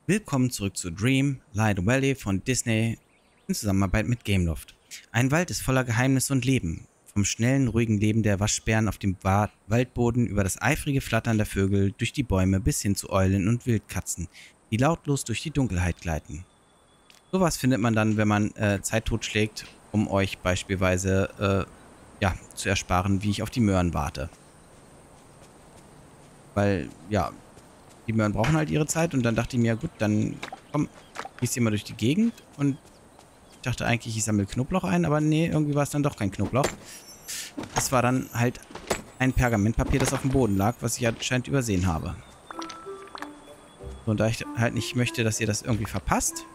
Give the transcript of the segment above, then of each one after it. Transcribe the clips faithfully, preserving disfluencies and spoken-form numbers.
Willkommen zurück zu Dream Light Valley von Disney in Zusammenarbeit mit Gameloft. Ein Wald ist voller Geheimnisse und Leben. Vom schnellen, ruhigen Leben der Waschbären auf dem Wa- Waldboden über das eifrige Flattern der Vögel durch die Bäume bis hin zu Eulen und Wildkatzen, die lautlos durch die Dunkelheit gleiten. Sowas findet man dann, wenn man äh, Zeit totschlägt, um euch beispielsweise äh, ja, zu ersparen, wie ich auf die Möhren warte. Weil, ja, die Möhren brauchen halt ihre Zeit und dann dachte ich mir, gut, dann komm, gehst du immer durch die Gegend und ich dachte eigentlich, ich sammle Knoblauch ein, aber nee, irgendwie war es dann doch kein Knoblauch. Es war dann halt ein Pergamentpapier, das auf dem Boden lag, was ich anscheinend übersehen habe. So, und da ich halt nicht möchte, dass ihr das irgendwie verpasst,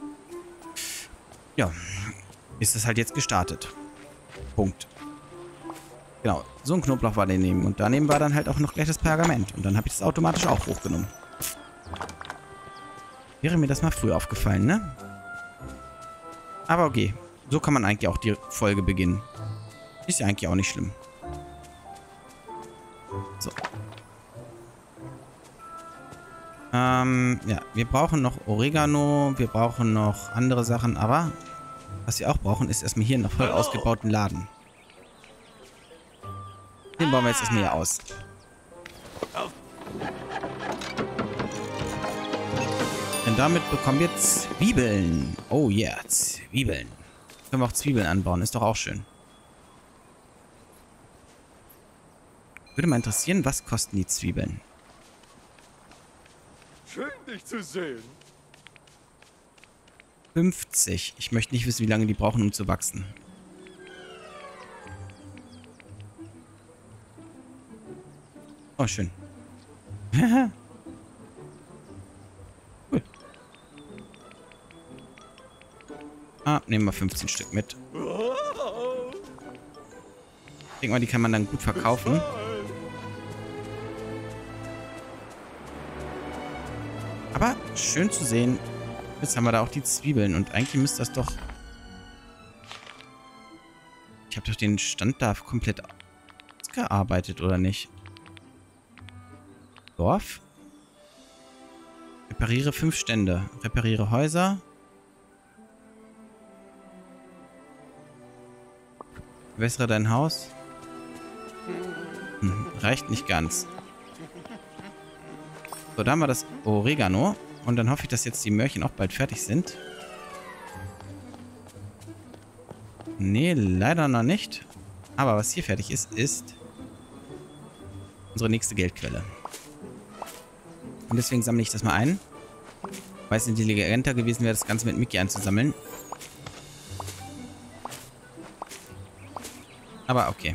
ja, ist das halt jetzt gestartet. Punkt. Genau, so ein Knoblauch war daneben. Und daneben war dann halt auch noch gleich das Pergament. Und dann habe ich das automatisch auch hochgenommen. Wäre mir das mal früh aufgefallen, ne? Aber okay, so kann man eigentlich auch die Folge beginnen. Ist ja eigentlich auch nicht schlimm. So. Ähm, ja, wir brauchen noch Oregano, wir brauchen noch andere Sachen, aber was wir auch brauchen, ist erstmal hier einen voll ausgebauten Laden. Den bauen wir jetzt erstmal hier aus. Und damit bekommen wir Zwiebeln. Oh yeah, Zwiebeln. Können wir auch Zwiebeln anbauen, ist doch auch schön. Würde mal interessieren, was kosten die Zwiebeln? Schön, dich zu sehen. fünfzig. Ich möchte nicht wissen, wie lange die brauchen, um zu wachsen. Oh, schön. Cool. Ah, nehmen wir fünfzehn Stück mit. Ich denke mal, die kann man dann gut verkaufen. Aber schön zu sehen. Jetzt haben wir da auch die Zwiebeln. Und eigentlich müsste das doch... Ich habe doch den Stand da komplett ausgearbeitet, oder nicht? Dorf. Repariere fünf Stände. Repariere Häuser. Verbessere dein Haus. Hm, reicht nicht ganz. So, da haben wir das Oregano. Und dann hoffe ich, dass jetzt die Möhrchen auch bald fertig sind. Nee, leider noch nicht. Aber was hier fertig ist, ist unsere nächste Geldquelle. Und deswegen sammle ich das mal ein. Weil es intelligenter gewesen wäre, das Ganze mit Mickey einzusammeln. Aber okay.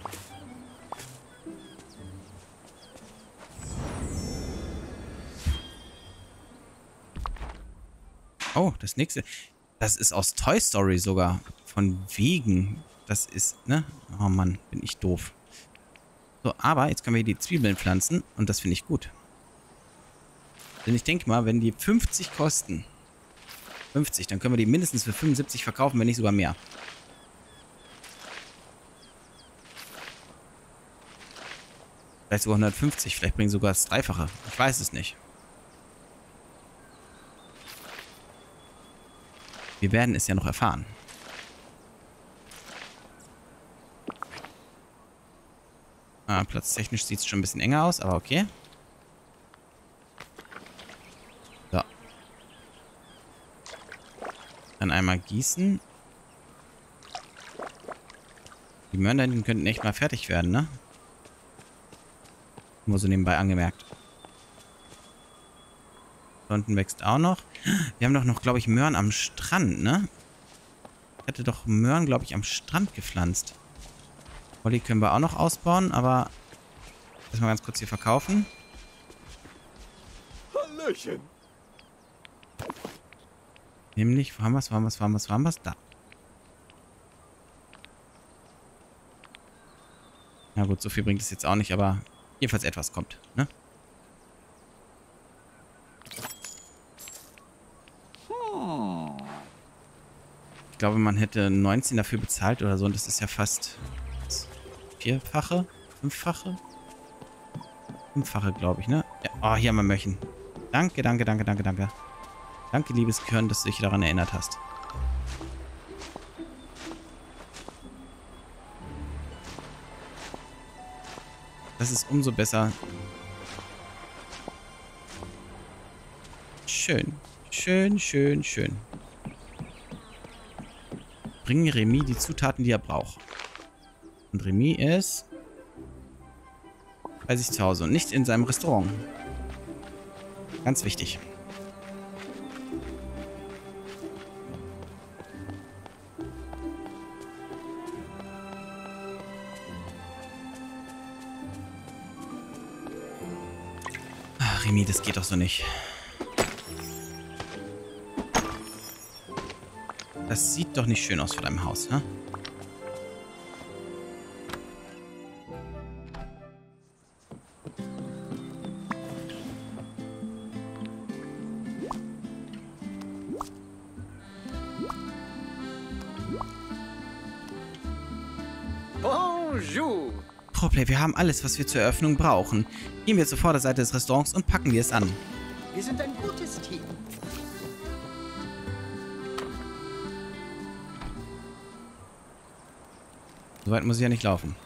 Oh, das nächste. Das ist aus Toy Story sogar. Von wegen. Das ist, ne? Oh Mann, bin ich doof. So, aber jetzt können wir hier die Zwiebeln pflanzen. Und das finde ich gut. Denn ich denke mal, wenn die fünfzig kosten, fünfzig, dann können wir die mindestens für fünfundsiebzig verkaufen, wenn nicht sogar mehr. Vielleicht sogar hundertfünfzig, vielleicht bringen sogar das Dreifache. Ich weiß es nicht. Wir werden es ja noch erfahren. Ah, platztechnisch sieht es schon ein bisschen enger aus, aber okay. So. Dann einmal gießen. Die Möhren da hinten könnten echt mal fertig werden, ne? Nur so nebenbei angemerkt. Da unten wächst auch noch. Wir haben doch noch, glaube ich, Möhren am Strand, ne? Ich hatte doch Möhren, glaube ich, am Strand gepflanzt. Holly können wir auch noch ausbauen, aber erstmal ganz kurz hier verkaufen. Hallöchen. Nämlich, wo haben wir es, wo haben wir es, wo haben wir es, wo haben wir es? Da. Na gut, so viel bringt es jetzt auch nicht, aber jedenfalls etwas kommt, ne? Ich glaube, man hätte neunzehn dafür bezahlt oder so und das ist ja fast das vierfache, fünffache? Fünffache, glaube ich, ne? Ja. Oh, hier haben wir Möhrchen. Danke, danke, danke, danke, danke. Danke, liebes Gehirn, dass du dich daran erinnert hast. Das ist umso besser. Schön. Schön, schön, schön. Bringen Remy die Zutaten, die er braucht. Und Remy ist bei sich zu Hause und nicht in seinem Restaurant. Ganz wichtig. Ach, Remy, das geht doch so nicht. Das sieht doch nicht schön aus vor deinem Haus, ne? Bonjour! Proplay, wir haben alles, was wir zur Eröffnung brauchen. Gehen wir zur Vorderseite des Restaurants und packen wir es an. Wir sind ein gutes Team. So weit muss ich ja nicht laufen.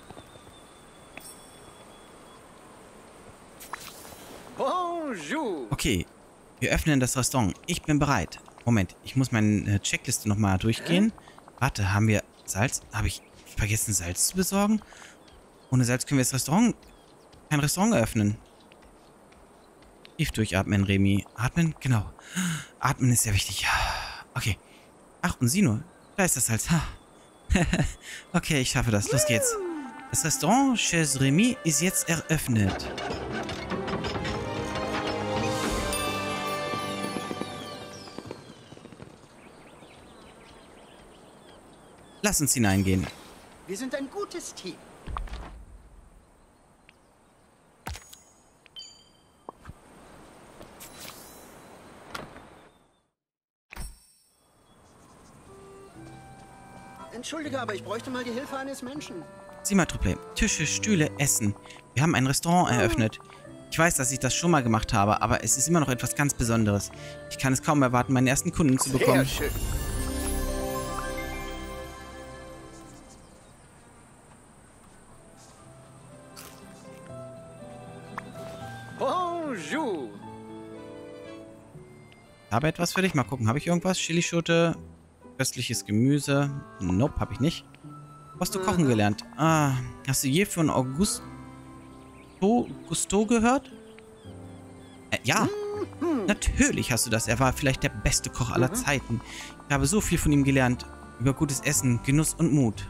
Bonjour! Okay, wir öffnen das Restaurant. Ich bin bereit. Moment, ich muss meine Checkliste nochmal durchgehen. Warte, haben wir Salz? Habe ich vergessen, Salz zu besorgen? Ohne Salz können wir das Restaurant... kein Restaurant eröffnen. Tief durchatmen, Remy. Atmen? Genau. Atmen ist sehr wichtig. Okay. Ach, und sieh nur. Da ist das Salz. Okay, ich schaffe das. Los geht's. Das Restaurant Chez Remy ist jetzt eröffnet. Lass uns hineingehen. Wir sind ein gutes Team. Entschuldige, aber ich bräuchte mal die Hilfe eines Menschen. Sieh mal, Truppe. Tische, Stühle, Essen. Wir haben ein Restaurant eröffnet. Ich weiß, dass ich das schon mal gemacht habe, aber es ist immer noch etwas ganz Besonderes. Ich kann es kaum erwarten, meinen ersten Kunden zu bekommen. Sehr schön. Bonjour! Ich habe etwas für dich. Mal gucken, habe ich irgendwas? Chilischote, köstliches Gemüse. Nope, habe ich nicht. Wo hast du kochen gelernt? Ah, hast du je von Augusto Gusto gehört? Äh, ja, natürlich hast du das. Er war vielleicht der beste Koch aller Zeiten. Ich habe so viel von ihm gelernt. Über gutes Essen, Genuss und Mut.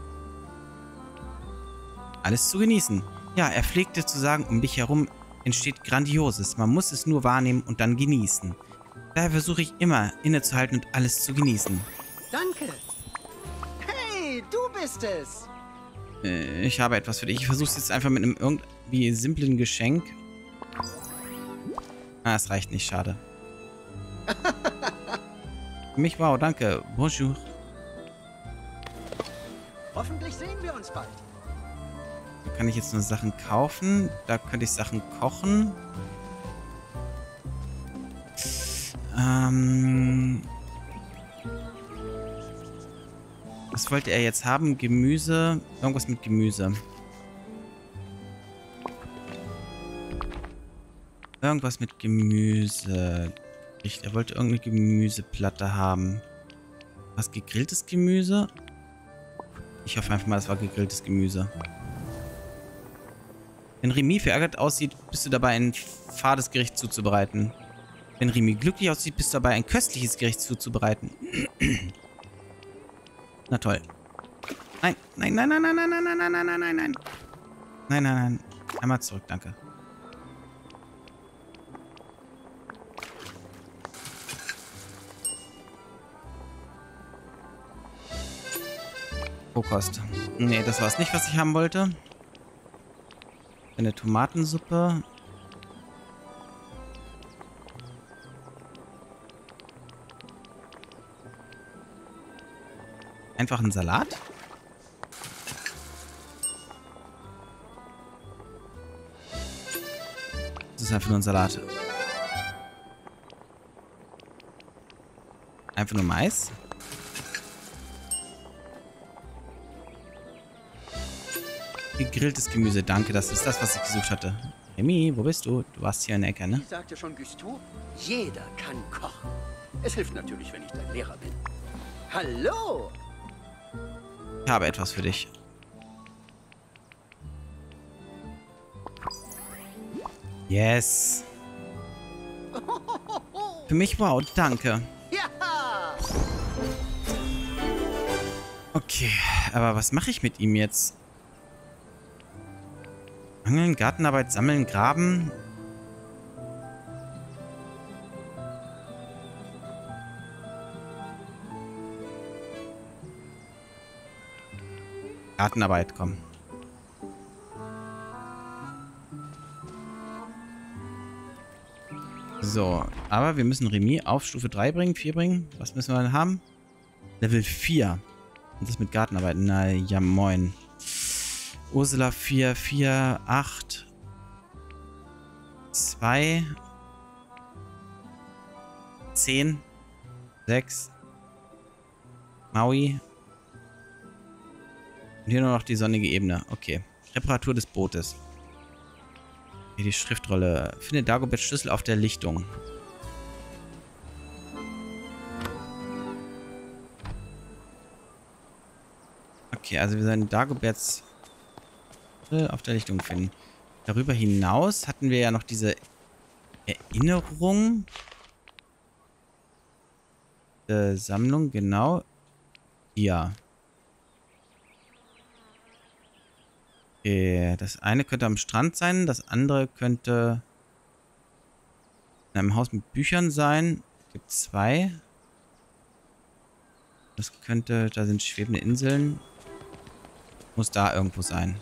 Alles zu genießen. Ja, er pflegte zu sagen, um dich herum entsteht Grandioses. Man muss es nur wahrnehmen und dann genießen. Daher versuche ich immer, innezuhalten und alles zu genießen. Danke. Hey, du bist es. Äh, ich habe etwas für dich. Ich versuche es jetzt einfach mit einem irgendwie simplen Geschenk. Ah, es reicht nicht. Schade. Für mich, wow, danke. Bonjour. Hoffentlich sehen wir uns bald. Da kann ich jetzt nur Sachen kaufen. Da könnte ich Sachen kochen. Ähm... Was wollte er jetzt haben? Gemüse. Irgendwas mit Gemüse. Irgendwas mit Gemüse. Ich, er wollte irgendeine Gemüseplatte haben. Was, gegrilltes Gemüse? Ich hoffe einfach mal, das war gegrilltes Gemüse. Wenn Remy verärgert aussieht, bist du dabei, ein fades Gericht zuzubereiten. Wenn Remy glücklich aussieht, bist du dabei, ein köstliches Gericht zuzubereiten. Na toll. Nein, nein, nein, nein, nein, nein, nein, nein, nein, nein, nein, nein, nein. Nein, nein, nein. Einmal zurück, danke. Rohkost. Nee, das war es nicht, was ich haben wollte. Eine Tomatensuppe. Einfach ein Salat? Das ist einfach nur ein Salat. Einfach nur Mais. Gegrilltes Gemüse, danke. Das ist das, was ich gesucht hatte. Remy, wo bist du? Du warst hier in der Ecke, ne? Wie sagte schon Gusteau, jeder kann kochen. Es hilft natürlich, wenn ich dein Lehrer bin. Hallo! Ich habe etwas für dich. Yes. Für mich, wow, danke. Ja! Okay, aber was mache ich mit ihm jetzt? Angeln, Gartenarbeit, sammeln, graben. Gartenarbeit, komm. So, aber wir müssen Remy auf Stufe drei bringen, vier bringen. Was müssen wir denn haben? Level vier. Und das mit Gartenarbeit. Na ja, moin. Ursula vier, vier, acht, zwei, zehn, sechs, Maui. Und hier nur noch die sonnige Ebene. Okay. Reparatur des Bootes. Hier die Schriftrolle. Finde Dagoberts Schlüssel auf der Lichtung. Okay, also wir sollen Dagoberts auf der Lichtung finden. Darüber hinaus hatten wir ja noch diese Erinnerung. Äh, Sammlung, genau. Ja. Okay, das eine könnte am Strand sein, das andere könnte in einem Haus mit Büchern sein. Es gibt zwei. Das könnte, da sind schwebende Inseln. Muss da irgendwo sein.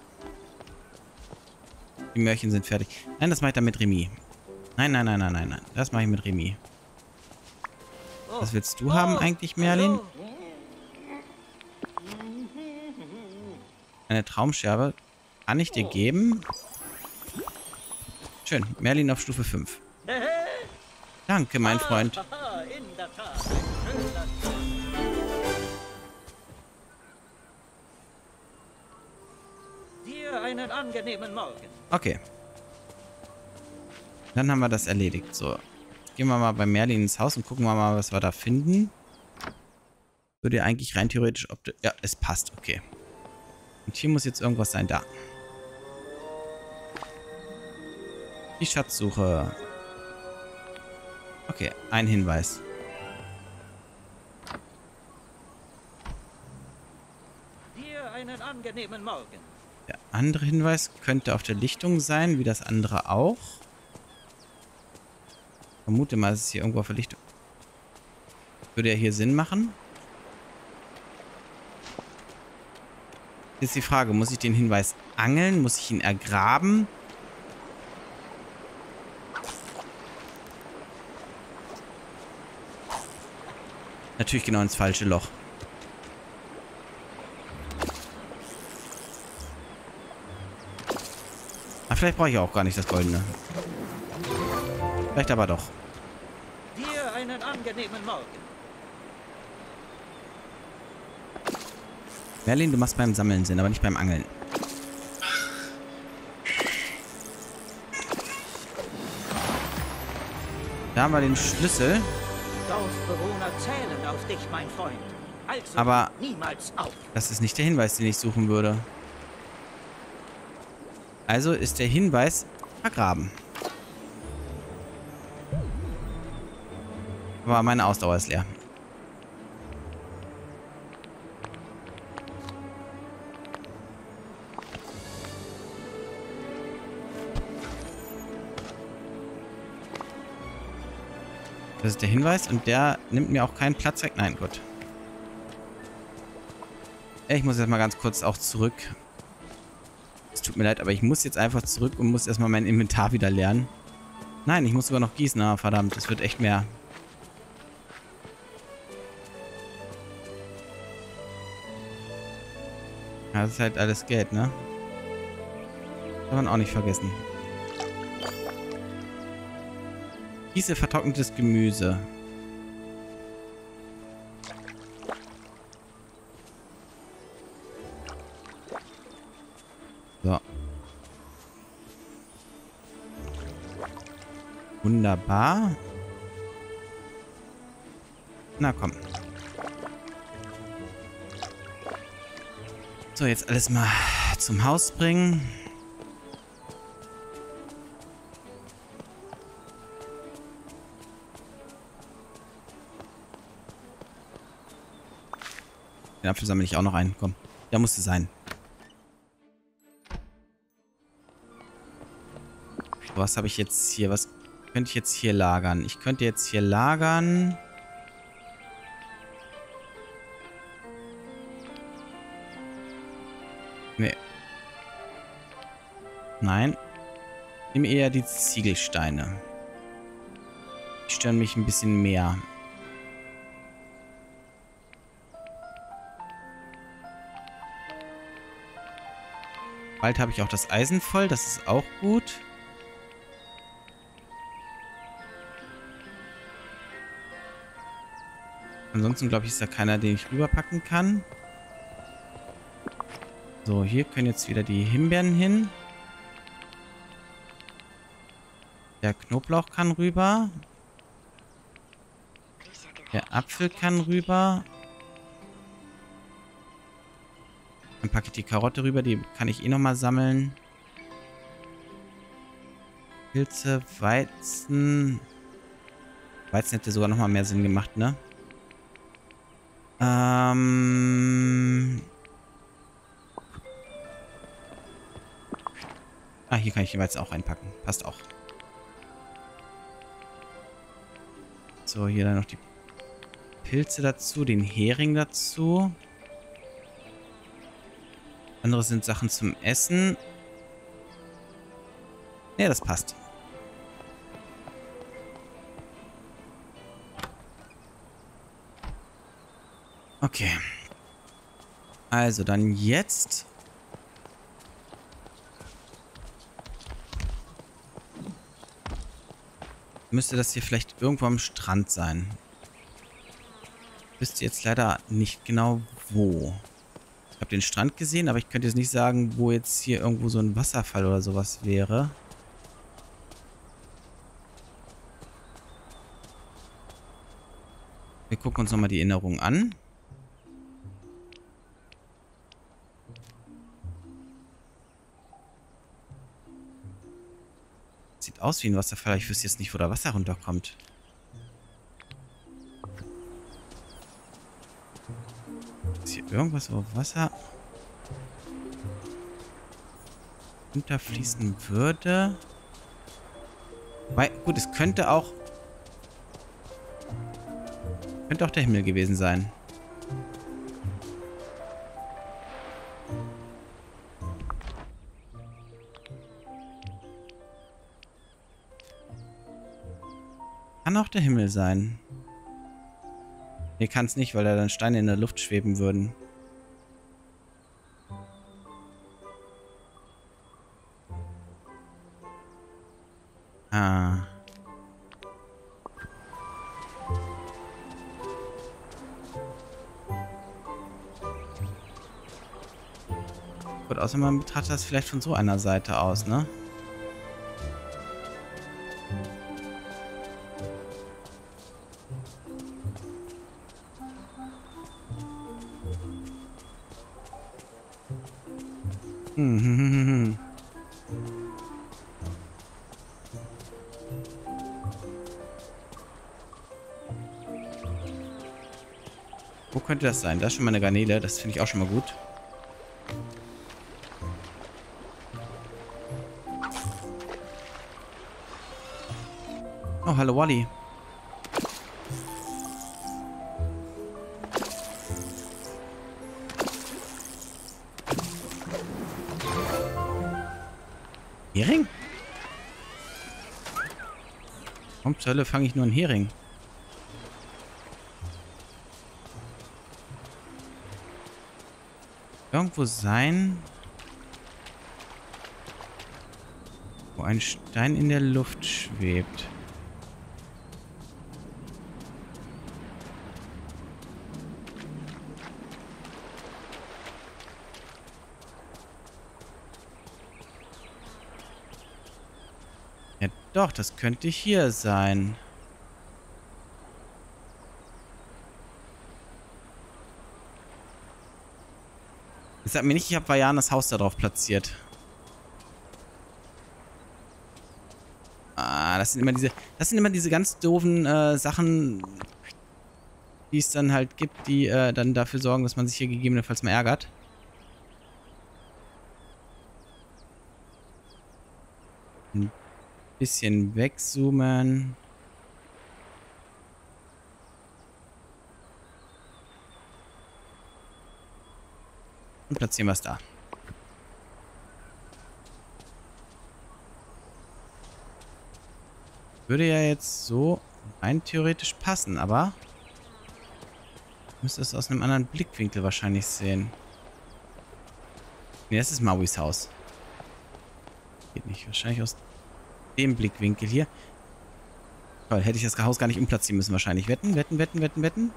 Die Märchen sind fertig. Nein, das mache ich dann mit Remy. Nein, nein, nein, nein, nein, nein. Das mache ich mit Remy. Was willst du haben eigentlich, Merlin? Eine Traumscherbe. Kann ich dir geben? Schön. Merlin auf Stufe fünf. Danke, mein Freund. Dir einen angenehmen Morgen. Okay. Dann haben wir das erledigt. So. Gehen wir mal bei Merlin ins Haus und gucken wir mal, was wir da finden. Würde ja eigentlich rein theoretisch... Ob ja, es passt. Okay. Und hier muss jetzt irgendwas sein. Da. Die Schatzsuche. Okay, ein Hinweis. Dir einen angenehmen Morgen. Der andere Hinweis könnte auf der Lichtung sein, wie das andere auch. Ich vermute mal, es ist hier irgendwo auf der Lichtung. Würde ja hier Sinn machen. Jetzt die Frage, muss ich den Hinweis angeln? Muss ich ihn ergraben? Natürlich genau ins falsche Loch. Aber vielleicht brauche ich auch gar nicht das Goldene. Vielleicht aber doch. Dir einen angenehmen Morgen. Merlin, du machst beim Sammeln Sinn, aber nicht beim Angeln. Da haben wir den Schlüssel. Dorfbewohner zählen auf dich, mein Freund. Also Aber niemals auf. das ist nicht der Hinweis, den ich suchen würde. Also ist der Hinweis vergraben. Aber meine Ausdauer ist leer. Das ist der Hinweis und der nimmt mir auch keinen Platz weg. Nein, gut. Ich muss jetzt mal ganz kurz auch zurück. Es tut mir leid, aber ich muss jetzt einfach zurück und muss erstmal mein Inventar wieder lernen. Nein, ich muss sogar noch gießen. Ah, verdammt, das wird echt mehr. Ja, das ist halt alles Geld, ne? Kann man auch nicht vergessen. Gieße vertrocknetes Gemüse. So. Wunderbar. Na komm. So, jetzt alles mal zum Haus bringen. Den Apfel sammle ich auch noch ein. Komm, der musste sein. So, was habe ich jetzt hier? Was könnte ich jetzt hier lagern? Ich könnte jetzt hier lagern. Nee. Nein. Ich nehme eher die Ziegelsteine. Die stören mich ein bisschen mehr. Bald habe ich auch das Eisen voll. Das ist auch gut. Ansonsten, glaube ich, ist da keiner, den ich rüberpacken kann. So, hier können jetzt wieder die Himbeeren hin. Der Knoblauch kann rüber. Der Apfel kann rüber. Dann packe ich die Karotte rüber. Die kann ich eh nochmal sammeln. Pilze, Weizen. Weizen hätte sogar nochmal mehr Sinn gemacht, ne? Ähm... Ah, hier kann ich die Weizen auch reinpacken. Passt auch. So, hier dann noch die Pilze dazu, den Hering dazu. Andere sind Sachen zum Essen. Ne, das passt. Okay. Also, dann jetzt... müsste das hier vielleicht irgendwo am Strand sein. Ich wüsste jetzt leider nicht genau wo. Ich habe den Strand gesehen, aber ich könnte jetzt nicht sagen, wo jetzt hier irgendwo so ein Wasserfall oder sowas wäre. Wir gucken uns nochmal die Erinnerung an. Sieht aus wie ein Wasserfall, ich wüsste jetzt nicht, wo da Wasser runterkommt. Ist hier irgendwas, wo Wasser runterfließen würde? Weil, gut, es könnte auch... Könnte auch der Himmel gewesen sein. Kann auch der Himmel sein. Nee, kann es nicht, weil da dann Steine in der Luft schweben würden. Ah. Gut, außer man betrachtet das vielleicht von so einer Seite aus, ne? Hm, hm, hm, hm. Wo könnte das sein? Das ist schon mal eine Garnele. Das finde ich auch schon mal gut. Oh, hallo Wally. Hering? Warum zur Hölle fange ich nur einen Hering? Irgendwo sein, wo ein Stein in der Luft schwebt. doch, das könnte hier sein. Jetzt sag mir nicht, ich habe Vajanas Haus da drauf platziert. Ah, das sind immer diese, das sind immer diese ganz doofen äh, Sachen, die es dann halt gibt, die äh, dann dafür sorgen, dass man sich hier gegebenenfalls mal ärgert. Ein bisschen wegzoomen. Und platzieren wir es da. Würde ja jetzt so rein theoretisch passen, aber ich müsste es aus einem anderen Blickwinkel wahrscheinlich sehen. Ne, das ist Mauis Haus. Geht nicht. Wahrscheinlich aus dem Blickwinkel hier. Toll, hätte ich das Haus gar nicht umplatzieren müssen wahrscheinlich. Wetten, wetten, wetten, wetten, wetten.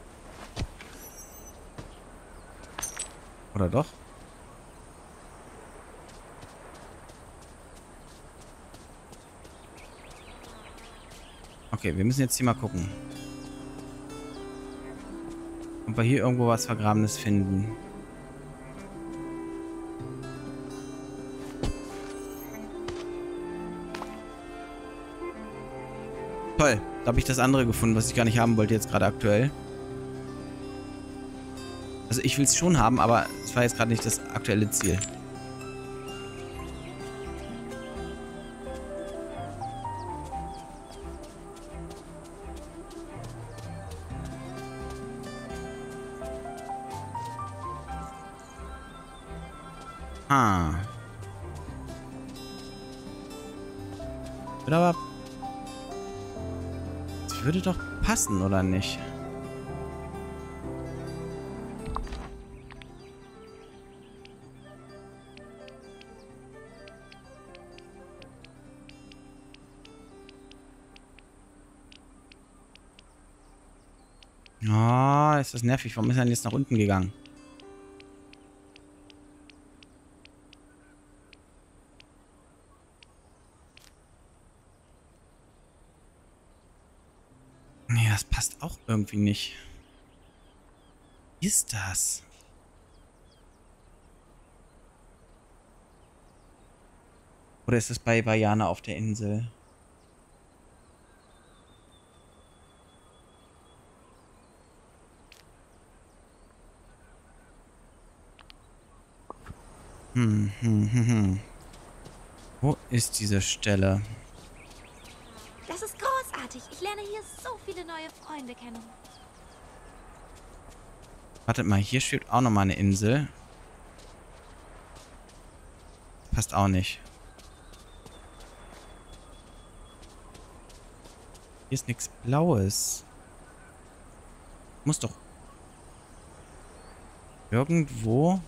Oder doch? Okay, wir müssen jetzt hier mal gucken. Ob wir hier irgendwo was Vergrabenes finden. Toll, da habe ich das andere gefunden, was ich gar nicht haben wollte jetzt gerade aktuell. Also ich will es schon haben, aber es war jetzt gerade nicht das aktuelle Ziel. Ah. Würde aber... Das würde doch passen, oder nicht? Oh, ist das nervig. Warum ist er denn jetzt nach unten gegangen? Nee, das passt auch irgendwie nicht. Wie ist das? Oder ist es bei Vajana auf der Insel? Hm, hm, hm, hm. Wo ist diese Stelle? Das ist großartig. Ich lerne hier so viele neue Freunde kennen. Wartet mal, hier steht auch nochmal eine Insel. Passt auch nicht. Hier ist nichts Blaues. Muss doch irgendwo...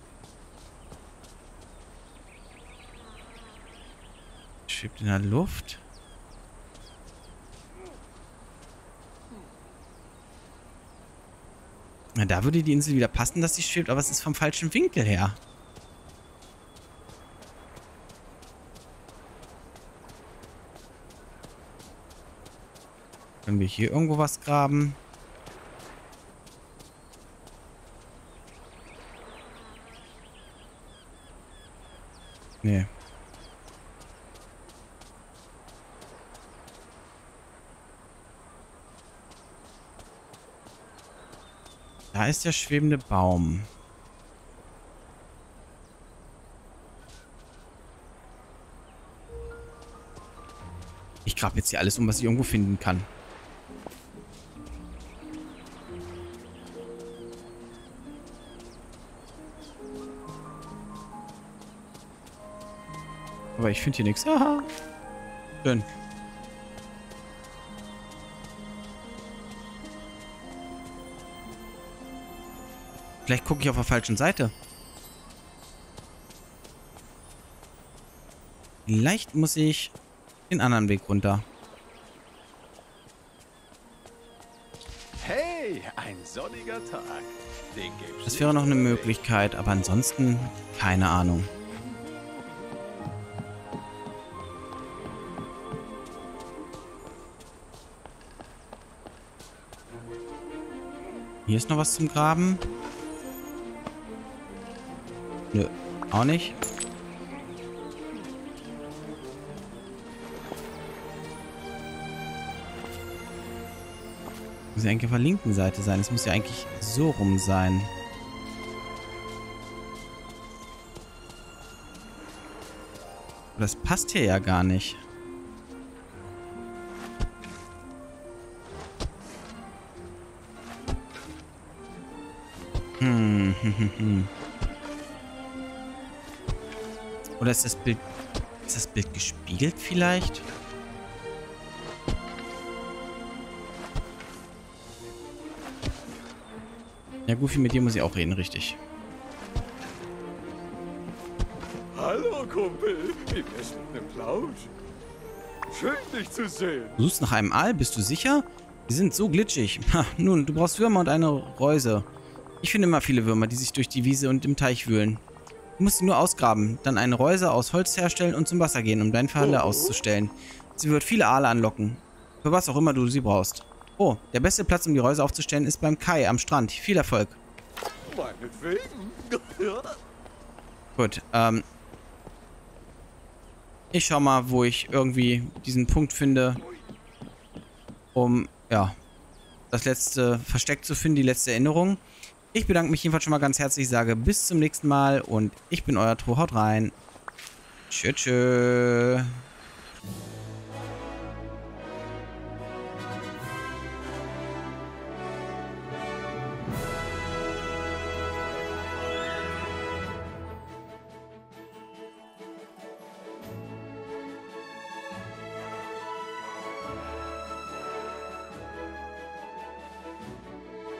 Schwebt in der Luft. Na, da würde die Insel wieder passen, dass sie schwebt, aber es ist vom falschen Winkel her. Können wir hier irgendwo was graben? Nee. Da ist der schwebende Baum. Ich grabe jetzt hier alles um, was ich irgendwo finden kann. Aber ich finde hier nichts. Aha. Schön. Vielleicht gucke ich auf der falschen Seite. Vielleicht muss ich den anderen Weg runter. Hey, ein sonniger Tag. Den gibt's Das wäre noch eine Möglichkeit, aber ansonsten keine Ahnung. Hier ist noch was zum Graben. Nö, auch nicht. Muss ja eigentlich auf der linken Seite sein. Es muss ja eigentlich so rum sein. Aber das passt hier ja gar nicht. Hm, hm, hm, hm. Oder ist das Bild... Ist das Bild gespiegelt vielleicht? Ja, Goofy, mit dir muss ich auch reden, richtig. Hallo, Kumpel. Wie wär's mit einem Plausch? Schön, dich zu sehen. Du suchst nach einem Aal, bist du sicher? Die sind so glitschig. Ha, nun, du brauchst Würmer und eine Reuse. Ich finde immer viele Würmer, die sich durch die Wiese und im Teich wühlen. Du musst sie nur ausgraben, dann eine Reuse aus Holz herstellen und zum Wasser gehen, um deinen Falle auszustellen. Sie wird viele Aale anlocken. Für was auch immer du sie brauchst. Oh, der beste Platz, um die Reuse aufzustellen, ist beim Kai am Strand. Viel Erfolg. Meinetwegen. Gut, ähm... ich schau mal, wo ich irgendwie diesen Punkt finde, um, ja, das letzte Versteck zu finden, die letzte Erinnerung. Ich bedanke mich jedenfalls schon mal ganz herzlich, sage bis zum nächsten Mal und ich bin euer Tro. Haut rein. Tschö, tschö.